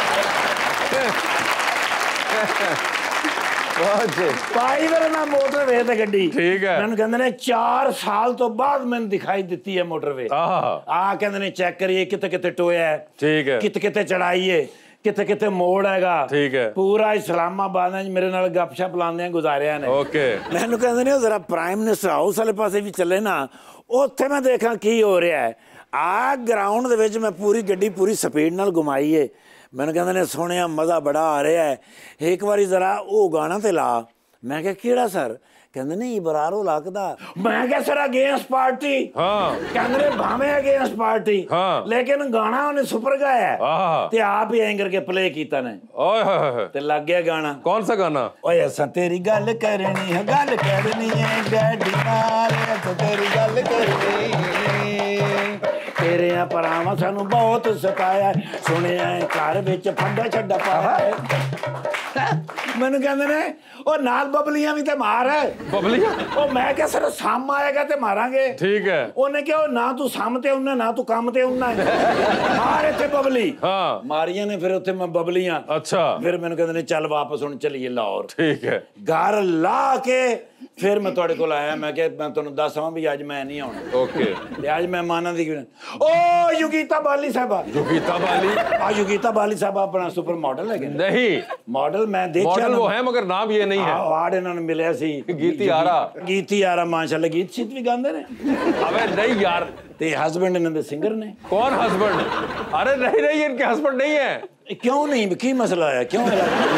ਭਾਈ ਮੇਰੇ ਨਾਲ ਮੋਟਰਵੇ ਤੇ ਗੱਡੀ ਠੀਕ ਹੈ। ਮੈਨੂੰ ਕਹਿੰਦੇ ਨੇ ਚਾਰ ਸਾਲ ਤੋਂ ਬਾਅਦ ਮੈਨੂੰ ਦਿਖਾਈ ਦਿੱਤੀ ਹੈ ਮੋਟਰਵੇ। ਆਹ ਆ ਕਹਿੰਦੇ ਨੇ ਚੈੱਕ ਕਰੀਏ ਕਿਤੇ ਕਿਤੇ ਟੋਇਆ ਹੈ, ਠੀਕ ਹੈ, ਕਿਤੇ ਕਿਤੇ ਚੜਾਈਏ, ਕਿਤੇ ਕਿਤੇ ਮੋੜ ਹੈਗਾ। ਠੀਕ ਹੈ। ਪੂਰਾ ਇਸਲਾਮਾਬਾਦ ਨੇ ਮੇਰੇ ਨਾਲ ਗੱਪਸ਼ਪ ਲਾਉਂਦਿਆਂ ਗੁਜ਼ਾਰਿਆ ਨੇ। ਓਕੇ। ਮੈਨੂੰ ਕਹਿੰਦੇ ਨੇ ਜ਼ਰਾ ਪ੍ਰਾਈਮ ਮਿਨਿਸਟਰ ਹਾਊਸ ਵਾਲੇ ਪਾਸੇ ਵੀ ਚੱਲੇ ਨਾ, ਉੱਥੇ ਮੈਂ ਦੇਖਾਂ ਕੀ ਹੋ ਰਿਹਾ ਹੈ। ਆ ਗਰਾਊਂਡ ਦੇ ਵਿੱਚ ਮੈਂ ਪੂਰੀ ਗੱਡੀ ਪੂਰੀ ਸਪੀਡ ਨਾਲ ਘੁਮਾਈ ਏ। ਮੈਨੂੰ ਕਹਿੰਦੇ ਨੇ ਸੋਹਣਿਆ ਮਜ਼ਾ ਬੜਾ ਆ ਰਿਹਾ ਹੈ, ਇੱਕ ਵਾਰੀ ਜ਼ਰਾ ਉਹ ਗਾਣਾ ਤੇ ਲਾ। ਮੈਂ ਕਿਹਾ ਕਿਹੜਾ ਸਰ? ਕਹਿੰਦੇ ਨੇ ਇਬਰਾਰੋ ਲੱਗਦਾ। ਮੈਂ ਕਿਹਾ ਸਰ ਅਗੇਂਸਟ ਪਾਰਟੀ। ਹਾਂ। ਕਹਿੰਦੇ ਨੇ ਭਾਵੇਂ ਅਗੇਂਸਟ ਪਾਰਟੀ, ਹਾਂ, ਲੇਕਿਨ ਗਾਣਾ ਉਹਨੇ ਸੁਪਰ ਗਾਇਆ ਆਹ ਤੇ ਆਪ ਹੀ ਐਂ ਕਰਕੇ ਪਲੇ ਕੀਤਾ ਨੇ। ਓਏ ਹੋਏ ਹੋਏ ਤੇ ਲੱਗ ਗਿਆ ਗਾਣਾ। ਕੌਣ ਸਾ ਗਾਣਾ? ਓਏ ਅਸਾਂ ਤੇਰੀ ਗੱਲ ਕਰਨੀ ਹੈ, ਗੱਲ ਕਰਨੀ ਹੈ ਡੈਡੀ ਨਾਲ, ਅਸਾਂ ਤੇਰੀ ਗੱਲ ਕਰਨੀ। ਤੇਰਿਆਂ ਭਰਾਵਾਂ ਸਾਨੂੰ ਬਹੁਤ ਸਤਾਇਆ, ਸੁਣਿਆ ਘਰ ਵਿੱਚ ਫੰਡਾ ਛੱਡਾ ਪਾਇਆ। ਮੈਨੂੰ ਕਹਿੰਦੇ ਨੇ ਉਹ ਨਾਲ ਬਬਲੀਆਂ ਵੀ ਤੇ ਮਾਰ। ਬਬਲੀਆਂ? ਉਹ ਮੈਂ ਕਿਹਾ ਸਰ ਸਾਮ ਆਏਗਾ ਤੇ ਮਾਰਾਂਗੇ। ਠੀਕ ਹੈ। ਉਹਨੇ ਕਿਹਾ ਨਾ ਤੂੰ ਸਾਮ ਤੇ ਹੁੰਨਾ ਨਾ ਤੂੰ ਕੰਮ ਤੇ ਹੁੰਨਾ, ਮਾਰ ਇੱਥੇ ਬਬਲੀ। ਹਾਂ। ਮਾਰੀਆਂ ਨੇ ਫਿਰ ਉੱਥੇ ਮੈਂ ਬਬਲੀਆਂ। ਅੱਛਾ। ਫਿਰ ਮੈਨੂੰ ਕਹਿੰਦੇ ਨੇ ਚੱਲ ਵਾਪਸ ਹੁਣ ਚੱਲੀਏ ਲਾਹੌਰ। ਠੀਕ ਹੈ। ਘਰ ਲਾ ਕੇ ਫਿਰ ਮੈਂ ਤੁਹਾਡੇ ਕੋਲ ਆਇਆ। ਮੈਂ ਕਿਹਾ ਮੈਂ ਤੁਹਾਨੂੰ ਦੱਸਾਂ ਵੀ ਅੱਜ ਮੈਂ ਨਹੀਂ ਆਉਣਾ। ਓਕੇ। ਤੇ ਅੱਜ ਮਹਿਮਾਨਾਂ ਦੀ ਓ ਯੋਗੀਤਾ ਬਾਲੀ ਸਾਹਿਬਾ। योगिता बाली? आ योगिता बाली साहब अपना सुपर मॉडल है? नहीं, मॉडल मैं देखा। मॉडल वो है मगर नाम ये नहीं है। अवार्ड इन्होंने मिले सी। गीती आरा। गीती आरा माशाल्लाह गीत शीत भी गांदे ने। अबे नहीं यार, ते हस्बैंड इन्हों दे सिंगर ने। कौन हस्बैंड? अरे नहीं नहीं, इनके हस्बैंड नहीं है। क्यों नहीं? की मसला है? क्यों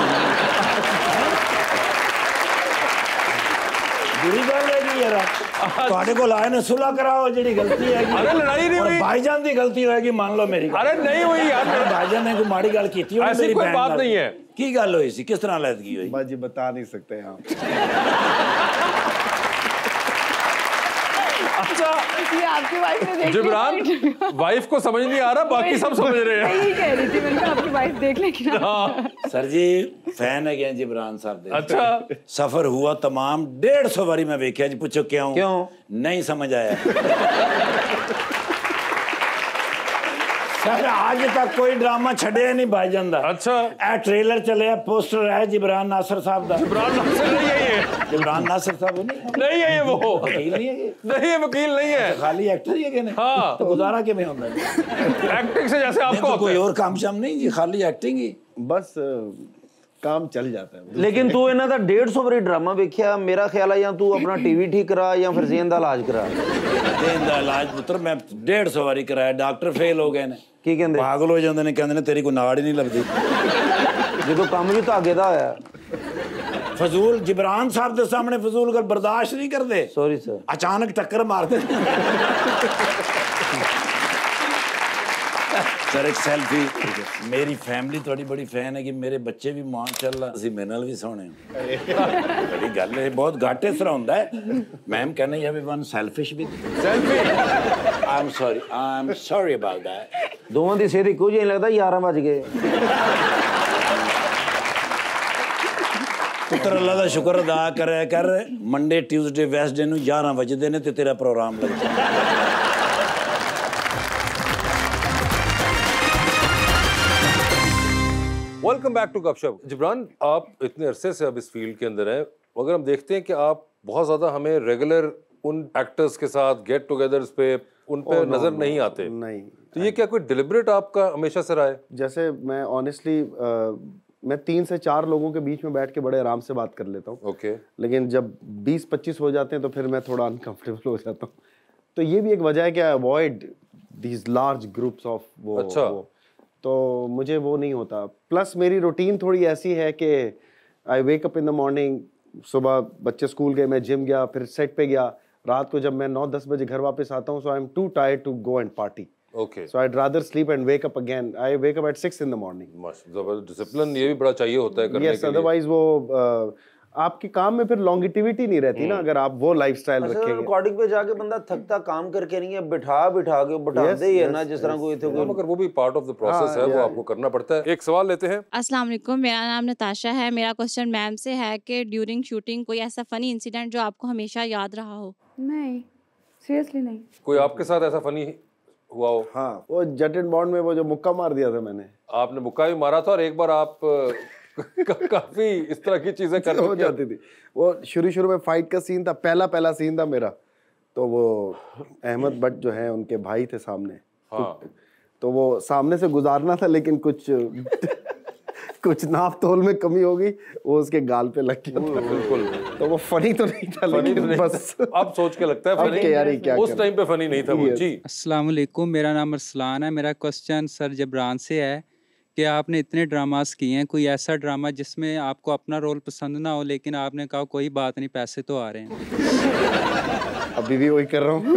बुरी गल है यार। ਤੁਹਾਡੇ ਕੋਲ ਆਏ ਨੇ ਸੁਲ੍ਹਾ ਕਰਾਓ ਜਿਹੜੀ ਗਲਤੀ ਹੈਗੀ। अरे लड़ाई नहीं हुई। भाईजान ਦੀ ਗਲਤੀ ਹੋਏਗੀ ਮੰਨ ਲਓ ਮੇਰੀ। अरे नहीं हुई यार, भाईजान ने कोई माड़ी गल की थी। ऐसी कोई बात नहीं है। की गल हुई सी? किस तरह लैदगी हुई? बाजी बता नहीं सकते हम। अच्छा, ये आपकी वाइफ ने देख जिब्रान वाइफ को समझ नहीं आ रहा, बाकी सब समझ रहे हैं। यही कह रही थी मैंने कहा आपकी वाइफ देख लेगी ना। हाँ। सर जी फैन है क्या जिब्रान साहब दे? अच्छा। सफर हुआ तमाम डेढ़ सौ बारी मैं वेख्या जी। पूछो क्यों? क्यों? नहीं समझ आया। सर आज तक कोई ड्रामा छड़े नहीं भाईजान दा। अच्छा। ए ट्रेलर चले, पोस्टर है जिब्रान नासिर साहब दा। जिब्रान नासिर नहीं है ये। जिब्रान नासिर साहब नहीं नहीं है ये, वो वकील नहीं है ये? नहीं है, वकील नहीं है, खाली एक्टर ही है क्या? हाँ। तो गुजारा किवें होंदा है? एक्टिंग से जैसे आपको तो कोई होता है। और काम शाम नहीं जी, खाली एक्टिंग ही। बस अ, काम चल जाता है। लेकिन तू इन्हों का डेढ़ सौ बारी ड्रामा वेख्या। मेरा ख्याल है या तू अपना टीवी ठीक करा या फिर जेहन का इलाज करा। जेहन का इलाज पुत्र मैं डेढ़ सौ बारी कराया, डॉक्टर फेल हो गए ने। की कहंदे? पागल हो जाते हैं, कहते हैं तेरी कोई नाड़ ही नहीं लगती। जो काम भी धागे का होया। फजूल जिब्रान साहब के सामने फजूल कर बर्दाश्त नहीं करते। Sorry sir. अचानक टक्कर मारते। सर एक सेल्फी। मेरी फैमिली थोड़ी बड़ी फैन है कि मेरे बच्चे भी माशाल्लाह ਅਸੀਂ ਮੇਰੇ ਨਾਲ ਵੀ ਸੋਹਣੇ ਬੜੀ ਗੱਲ ਹੈ। ਬਹੁਤ ਘੱਟ ਇਸ ਤਰ੍ਹਾਂ ਹੁੰਦਾ ਹੈ। ਮੈਮ ਕਹਿੰਦੇ ਯੂ ਹੈਵ ਵਨ ਸੈਲਫਿਸ਼ ਵੀ selfie. I am sorry, I am sorry about that. ਦੋਵਾਂ ਦੀ ਸਿਹਤ ਇੱਕੋ ਜਿਹੀ ਲੱਗਦਾ ਗਿਆਰਾਂ ਵਜ ਗਏ। ਪੁੱਤਰ ਅੱਲਾ ਦਾ ਸ਼ੁਕਰ ਅਦਾ ਕਰਿਆ ਕਰ। ਮੰਡੇ ਟਿਊਜ਼ਡੇ ਵੈਸਡੇ ਨੂੰ ਗਿਆਰਾਂ ਵਜਦੇ ਨੇ ਤੇ ਤੇਰਾ ਪ੍ਰੋਗਰਾਮ ਲੱਗਦਾ। वेलकम बैक टू गपशप। जिब्रान, आप इतने अरसे से अब इस फील्ड के अंदर हैं, मगर हम देखते हैं कि आप बहुत ज़्यादा हमें रेगुलर उन एक्टर्स के साथ गेट टुगेदर्स पे उन पे Oh, no, नज़र no, नहीं आते। नहीं। तो ये क्या कोई डिलिबरेट आपका हमेशा से रहा है? जैसे मैं ऑनेस्टली मैं तीन से चार लोगों के बीच में बैठ के बड़े आराम से बात कर लेता हूँ। ओके। लेकिन जब बीस पच्चीस हो जाते हैं तो फिर मैं थोड़ा अनकंफर्टेबल हो जाता हूँ। तो ये भी एक वजह है कि I avoid these large groups of वो। अच्छा। वो तो मुझे वो नहीं होता। प्लस मेरी रूटीन थोड़ी ऐसी है कि I wake up in the morning, सुबह बच्चे स्कूल गए, मैं जिम गया, फिर सेट पे गया। रात को जब मैं नौ दस बजे घर वापस आता हूँ, so I am too tired to go and party. Okay. So I'd rather sleep and wake up again. I wake up at six in the morning. मस्त जबरदस्त डिसिप्लिन ये भी बड़ा चाहिए होता है करने Yes, के लिए। otherwise वो uh, आपके काम में फिर लॉन्गिटिविटी नहीं रहती ना, अगर आप वो लाइफस्टाइल अच्छा, रखेंगे। रिकॉर्डिंग पे जाके बंदा थकता काम करके नहीं है, बिठा बिठा के बिठाते ही है ना, जिस तरह कोई थे हाँ, कोई। मगर वो भी पार्ट ऑफ द प्रोसेस है, वो आपको करना पड़ता है। एक सवाल लेते हैं। अस्सलाम वालेकुम, मेरा नाम नताशा है। मेरा क्वेश्चन मैम से है कि ड्यूरिंग शूटिंग कोई ऐसा फनी इंसिडेंट जो आपको हमेशा याद रहा हो? नहीं, सीरियसली नहीं। कोई आपके साथ ऐसा फनी हुआ हो? हाँ, वो जेट एंड बॉन्ड में वो जो मुक्का मार दिया था मैंने। आपने मुक्का भी मारा था और एक बार आप काफी इस तरह की चीजें कर हो जाती थी। वो शुरू शुरू में फाइट का सीन था, पहला पहला सीन था मेरा, तो वो अहमद भट्ट जो है उनके भाई थे सामने। हाँ। तो वो सामने से गुजारना था, लेकिन कुछ कुछ नाप तोल में कमी हो गई, वो उसके गाल पे लग गया। बिल्कुल। तो वो फनी तो नहीं था, लेकिन बस अब सोच के लगता है फनी, यार ये क्या उस टाइम पे फनी नहीं था वो। जी अस्सलाम वालेकुम, मेरा नाम अरसलान है। मेरा क्वेश्चन सर जबरान से है कि आपने इतने ड्रामास किए हैं, कोई ऐसा ड्रामा जिसमें आपको अपना रोल पसंद ना हो, लेकिन आपने कहा कोई बात नहीं, पैसे तो आ रहे हैं? अभी भी वही कर रहा हूँ।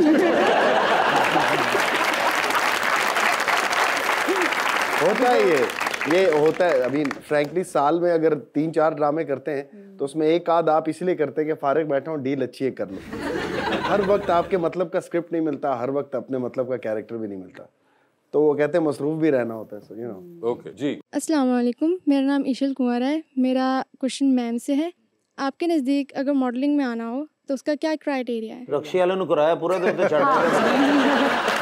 होता है ये ये होता है। अभी फ्रैंकली साल में अगर तीन चार ड्रामे करते हैं तो उसमें एक आध आप इसलिए करते हैं कि फारिग बैठा हूँ, डील अच्छी है कर लो। हर वक्त आपके मतलब का स्क्रिप्ट नहीं मिलता, हर वक्त अपने मतलब का कैरेक्टर भी नहीं मिलता, तो वो कहते हैं मसरूफ भी रहना होता है। So you know. ओके जी। अस्सलाम वालेकुम, मेरा नाम ईशल कुमार है। मेरा क्वेश्चन मैम से है, आपके नज़दीक अगर मॉडलिंग में आना हो तो उसका क्या क्राइटेरिया है? रक्षी वाले ने कराया पूरा दिन तो चढ़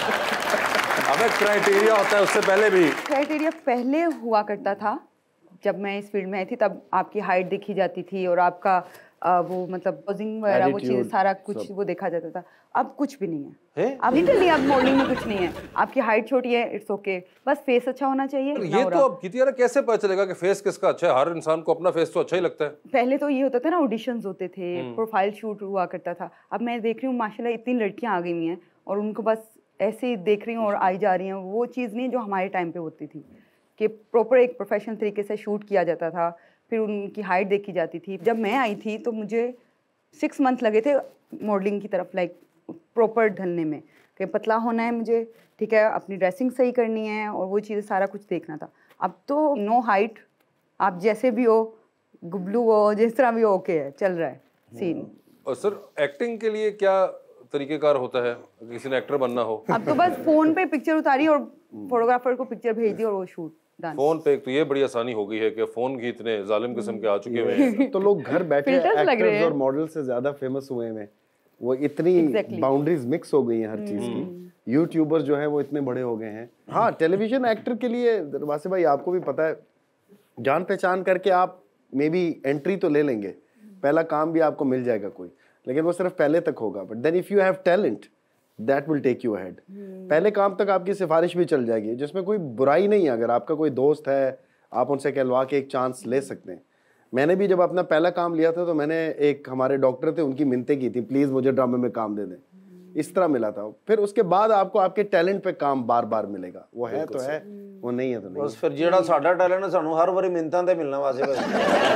अबे क्राइटेरिया होता है उससे पहले भी। क्राइटेरिया पहले हुआ करता था, जब मैं इस फील्ड में आई थी तब आपकी हाइट देखी जाती थी और आपका आ, वो मतलब पोजिंग वगैरह वो चीज़ सारा कुछ वो देखा जाता था। अब कुछ भी नहीं है, है? अब लिटरली अब मॉडलिंग में कुछ नहीं है। आपकी हाइट छोटी है, इट्स ओके, बस फेस अच्छा होना चाहिए। ये तो अब कितनी यार कैसे पता चलेगा कि फेस किसका अच्छा है? हर इंसान को अपना फेस तो अच्छा ही लगता है। पहले तो ये होता था ना, ऑडिशंस होते थे, प्रोफाइल शूट हुआ करता था। अब मैं देख रही हूँ माशाल्लाह इतनी लड़कियाँ आ गई हुई हैं और उनको बस ऐसे ही देख रही हूँ और आई जा रही हैं। वो चीज़ नहीं जो हमारे टाइम पे होती थी कि प्रॉपर एक प्रोफेशनल तरीके से शूट किया जाता था, फिर उनकी हाइट देखी जाती थी। जब मैं आई थी तो मुझे सिक्स मंथ लगे थे मॉडलिंग की तरफ, लाइक प्रॉपर ढलने में, कि पतला होना है मुझे, ठीक है, अपनी ड्रेसिंग सही करनी है और वो चीज़ें सारा कुछ देखना था। अब तो नो हाइट, आप जैसे भी हो, गुबलू हो, जिस तरह भी हो, ओके है, चल रहा है सीन। और सर एक्टिंग के लिए क्या तरीकेकार होता है किसी ने एक्टर बनना हो? अब तो बस फोन पे पिक्चर उतारी और फोटोग्राफर को पिक्चर भेज दी और वो शूट डन। फोन पे तो ये बड़ी आसानी हो गई है कि फोन की इतने जालिम किस्म के आ चुके हुए हैं। तो लोग घर बैठे एक्टर्स और मॉडल से ज्यादा फेमस हुए हैं। वो इतनी बाउंड्रीज मिक्स हो गई हैं हर चीज की। यूट्यूबर्स जो है वो इतने बड़े हो गए हैं। हाँ, टेलीविजन एक्टर के लिए वासे भाई आपको भी पता है, जान पहचान करके आप मे बी एंट्री तो ले लेंगे, पहला काम भी आपको मिल जाएगा कोई, लेकिन वो सिर्फ पहले तक होगा। But then if you have talent that will take you ahead. पहले काम तक आपकी सिफारिश भी चल जाएगी, जिसमें कोई बुराई नहीं है। अगर आपका कोई दोस्त है, आप उनसे कहलवा के एक चांस ले सकते हैं। मैंने भी जब अपना पहला काम लिया था तो मैंने एक हमारे डॉक्टर थे, उनकी मिन्नतें की थी, प्लीज़ मुझे ड्रामे में काम दे दें। इस तरह मिला था। फिर उसके बाद आपको आपके टैलेंट पे काम बार बार मिलेगा। वो है तो है, वो नहीं है तो नहीं। बस फिर जेड़ा साडा टैलेंट है सानू हर बारी मिन्नतां ते मिलना वासे भाई।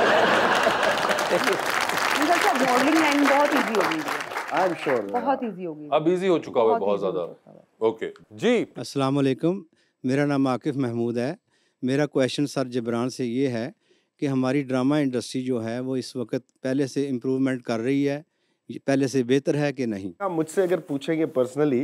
मॉडलिंग लाइन बहुत इजी हो गई है। आई एम श्योर बहुत इजी हो गई, अब इजी हो चुका है बहुत ज्यादा। ओके जी। अस्सलाम वालेकुम, मेरा नाम आकिफ महमूद है। मेरा क्वेश्चन सर जबरान से ये है कि हमारी ड्रामा इंडस्ट्री जो है वो इस वक्त पहले से इम्प्रूवमेंट कर रही है, पहले से बेहतर है कि नहीं? आप मुझसे अगर पूछेंगे पर्सनली,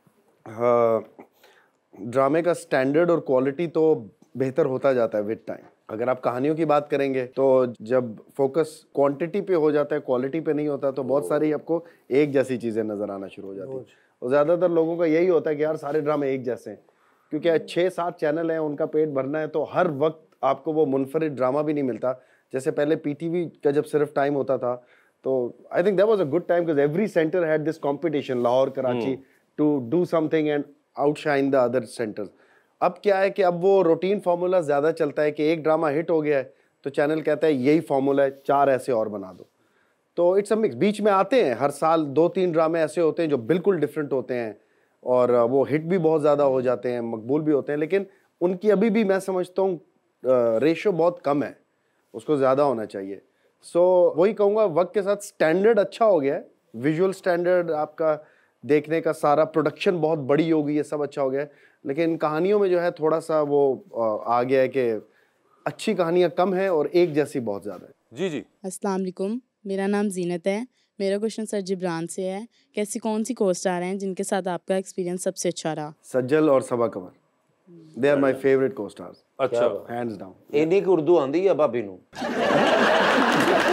ड्रामे का स्टैंडर्ड और क्वालिटी तो बेहतर होता जाता है विद टाइम। अगर आप कहानियों की बात करेंगे तो जब फोकस क्वांटिटी पे हो जाता है, क्वालिटी पे नहीं होता, तो बहुत सारी आपको एक जैसी चीज़ें नज़र आना शुरू हो जाती है। और ज़्यादातर लोगों का यही होता है कि यार सारे ड्रामे एक जैसे हैं, क्योंकि छः सात चैनल हैं, उनका पेट भरना है, तो हर वक्त आपको वो मुनफरिद ड्रामा भी नहीं मिलता। जैसे पहले पीटीवी का जब सिर्फ टाइम होता था, तो I think that was a good time because every centre had this competition, Lahore, Karachi, to do something and outshine the other centres. अब क्या है कि अब वो रूटीन फार्मूला ज़्यादा चलता है कि एक ड्रामा हिट हो गया है तो चैनल कहता है यही फार्मूला है, चार ऐसे और बना दो। तो इट्स अ मिक्स। बीच में आते हैं हर साल दो तीन ड्रामे ऐसे होते हैं जो बिल्कुल डिफरेंट होते हैं और वो हिट भी बहुत ज़्यादा हो जाते हैं, मकबूल भी होते हैं, लेकिन उनकी अभी भी मैं समझता हूँ रेशो बहुत कम है, उसको ज़्यादा होना चाहिए। सो so, वही कहूँगा, वक्त के साथ स्टैंडर्ड अच्छा हो गया है, विजुअल स्टैंडर्ड आपका देखने का, सारा प्रोडक्शन बहुत बड़ी हो गई है, सब अच्छा हो गया है, लेकिन कहानियों में जो है थोड़ा सा वो आ गया है कि अच्छी कहानियाँ कम है और एक जैसी बहुत ज़्यादा है। जी जी। अस्सलाम वालेकुम, मेरा नाम जीनत है। मेरा क्वेश्चन सर जिब्रान से है कि ऐसी कौन सी को स्टार हैं जिनके साथ आपका एक्सपीरियंस सबसे अच्छा रहा? सज्जल और Saba Qamar, they are my favourite co-stars. अच्छा, हैंड्स डाउन। इन्हीं की उर्दू आंदी है भाभी नू।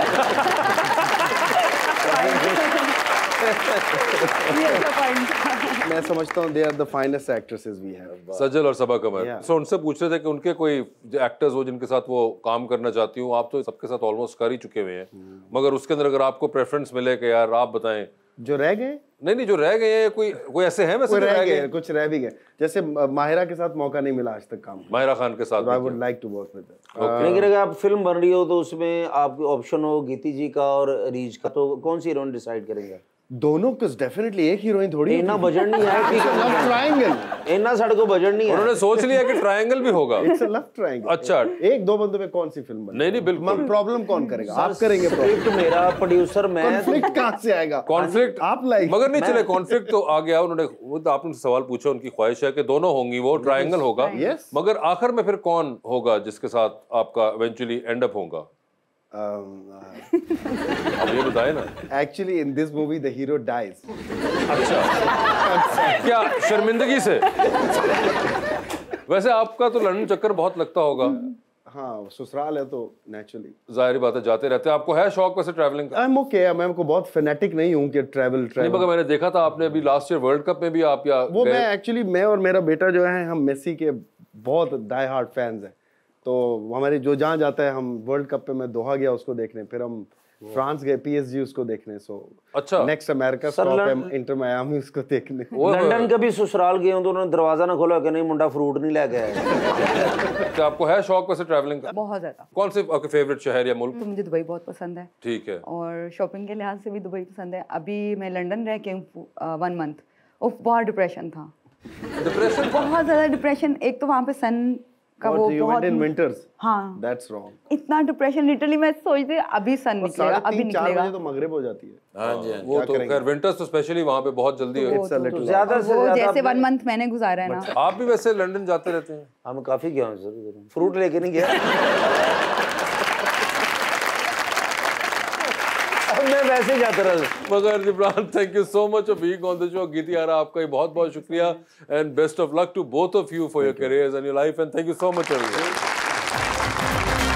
ये अच्छा पॉइंट। मैं समझता हूँ they are the finest actresses we have. Sajal और सबा कमर। Yeah. सो उनसे पूछ रहे थे कि उनके कोई एक्टर्स हो जिनके साथ वो काम करना चाहती हूँ। आप तो सबके साथ ऑलमोस्ट कर ही चुके हुए हैं, मगर उसके अंदर अगर आपको प्रेफरेंस मिले कि यार आप बताएं। जो रह गए? नहीं नहीं, जो रह गए हैं कोई कोई ऐसे हैं वैसे कोई जो रह रह गए, गए? कुछ रह भी गए। जैसे माहिरा के साथ मौका नहीं मिला आज तक काम। माहिरा खान के साथ I would like to work with Okay. लेकिन अगर आप फिल्म बन रही हो तो उसमें आपकी ऑप्शन हो गीती जी का और रीज का, तो कौन सी हीरोइन डिसाइड करेंगे? दोनों को डेफिनेटली एक हीरोइन थोड़ी। इतना बजट नहीं है कि लव ट्रायंगल। इतना साढ़े को बजट नहीं है। उन्होंने सोच लिया कि ट्रायंगल भी होगा। It's a love triangle. अच्छा, एक दो बंदों में कौन सी फिल्म बने? नहीं नहीं बिल्कुल। प्रॉब्लम कौन करेगा? आप करेंगे स्क्रिप्ट मेरा, प्रोड्यूसर मैं। कॉन्फ्लिक्ट कहां से आएगा? कॉन्फ्लिक्ट आप लाइक मगर नहीं चले, कॉन्फ्लिक्ट तो आ गया। उन्होंने वो तो आपने सवाल पूछा, उनकी ख्वाहिश है कि दोनों होंगी, वो ट्रायंगल होगा। Yes. मगर आखिर में फिर कौन होगा जिसके साथ आपका इवेंचुअली एंड अप होगा? अब ये बताए ना। Actually in this movie the hero dies. अच्छा, क्या शर्मिंदगी से? वैसे आपका तो लंदन चक्कर बहुत लगता होगा। हाँ, ससुराल है तो नेचुरली जाहिर बात है जाते रहते हैं। आपको है शौक वैसे ट्रैवलिंग का? आई एम ओके, मैं को बहुत फैनेटिक नहीं हूँ कि ट्रैवल ट्रैवल। नहीं, मगर मैंने देखा था आपने अभी लास्ट ईयर वर्ल्ड कप में भी आप या वो मैं एक्चुअली मैं और मेरा बेटा जो है हम मेसी के बहुत डाई हार्ड फैंस हैं। तो हमारे जो जहाँ जाता है, हम वर्ल्ड कप पे मैं दोहा गया उसको देखने, फिर हम फ्रांस गए पीएसजी उसको देखने। सो अच्छा, नेक्स्ट अमेरिका स्टॉप है इंटर मियामी उसको देखने। लंदन कभी ससुराल गए हो तो उन्होंने दरवाजा ना खोला कि नहीं मुंडा फ्रूट नहीं लेके आया। क्या आपको है शौक वैसे ट्रैवलिंग का? बहुत ज्यादा। कौन से आपके फेवरेट शहर या मुल्क? तो मुझे दुबई बहुत पसंद है। ठीक है। और शॉपिंग के लिहाज से भी दुबई पसंद है। अभी मैं लंदन रह के हूँ वन मंथ। उफ, बहुत डिप्रेशन था। डिप्रेशन? बहुत ज्यादा डिप्रेशन। एक तो वहाँ पे सन का वो बहुत विंटर्स। हाँ, दैट्स रॉन्ग। इतना डिप्रेशन लिटरली मैं सोचती अभी सन निकलेगा, अभी निकलेगा। बजे तो मगरिब हो जाती है। हाँ जी, वो तो खैर विंटर्स तो स्पेशली वहाँ पे बहुत जल्दी ज्यादा से ज्यादा जैसे वन मंथ मैंने गुजारा है ना। आप भी वैसे लंदन जाते रहते हैं? हम काफी गया हूँ सर, फ्रूट लेके नहीं गया। मैं वैसे ही जाता रहा। मगर Jibran, thank you so much for being on the show. Geeti Ara, आपका ही बहुत बहुत शुक्रिया and best of luck to both of you for your careers and your life and thank you so much everyone.